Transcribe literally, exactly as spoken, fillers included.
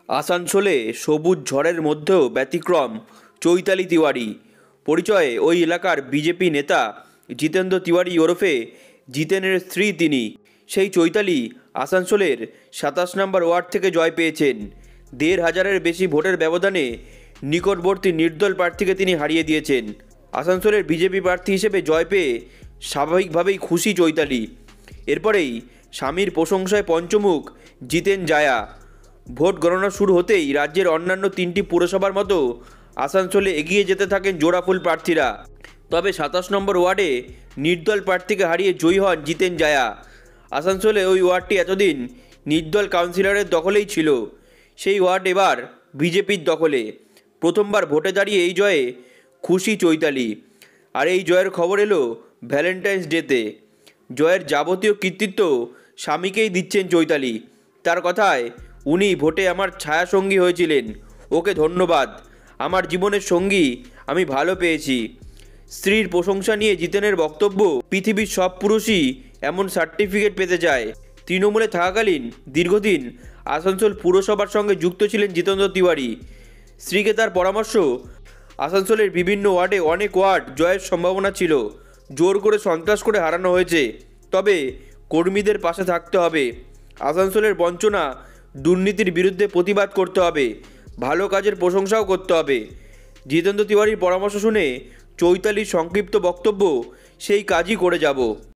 আসানসোলে সবুজ ঝড়ের মধ্যেও ব্যতিক্রম চৈতালি তিওয়ারি। পরিচয়ে ওই এলাকার বিজেপি নেতা জিতেন্দ্র তিওয়ারি ওরফে জিতেনের স্ত্রী তিনি। সেই চৈতালি আসানসোলের সাতাশ নম্বর ওয়ার্ড থেকে জয় পেয়েছেন। দেড় হাজারের বেশি ভোটের ব্যবধানে নিকটবর্তী নির্দল প্রার্থীকে তিনি হারিয়ে দিয়েছেন। আসানসোলের বিজেপি প্রার্থী হিসেবে জয় পেয়ে স্বাভাবিকভাবেই খুশি চৈতালি। এরপরেই স্বামীর প্রশংসায় পঞ্চমুখ জিতেন জায়া। ভোট গণনা শুরু হতেই রাজ্যের অন্যান্য তিনটি পুরসভার মতো আসানসোলে এগিয়ে যেতে থাকেন জোড়াফুল প্রার্থীরা। তবে সাতাশ নম্বর ওয়ার্ডে নির্দল প্রার্থীকে হারিয়ে জয়ী হন জিতেন জায়া। আসানসোলে ওই ওয়ার্ডটি এতদিন নির্দল কাউন্সিলরের দখলেই ছিল, সেই ওয়ার্ড এবার বিজেপির দখলে। প্রথমবার ভোটে দাঁড়িয়ে এই জয়ে খুশি চৈতালি। আর এই জয়ের খবর এলো ভ্যালেন্টাইন্স ডেতে। জয়ের যাবতীয় কৃতিত্ব স্বামীকেই দিচ্ছেন চৈতালি। তার কথায়, উনি ভোটে আমার ছায়াসঙ্গী হয়েছিলেন, ওকে ধন্যবাদ। আমার জীবনের সঙ্গী আমি ভালো পেয়েছি। স্ত্রীর প্রশংসা নিয়ে জিতেনের বক্তব্য, পৃথিবীর সব পুরুষই এমন সার্টিফিকেট পেতে চায়। তৃণমূলে থাকাকালীন দীর্ঘদিন আসানসোল পুরসভার সঙ্গে যুক্ত ছিলেন জিতেন্দ্র তিওয়ারি। স্ত্রীকে তার পরামর্শ, আসানসোলের বিভিন্ন ওয়ার্ডে অনেক ওয়ার্ড জয়ের সম্ভাবনা ছিল, জোর করে সন্ত্রাস করে হারানো হয়েছে, তবে কর্মীদের পাশে থাকতে হবে। আসানসোলের বঞ্চনা দুর্নীতির বিরুদ্ধে প্রতিবাদ করতে হবে, ভালো কাজের প্রশংসাও করতে হবে। জিতেন্দ্র তিওয়ারির পরামর্শ শুনে চৈতালির সংক্ষিপ্ত বক্তব্য, সেই কাজই করে যাব।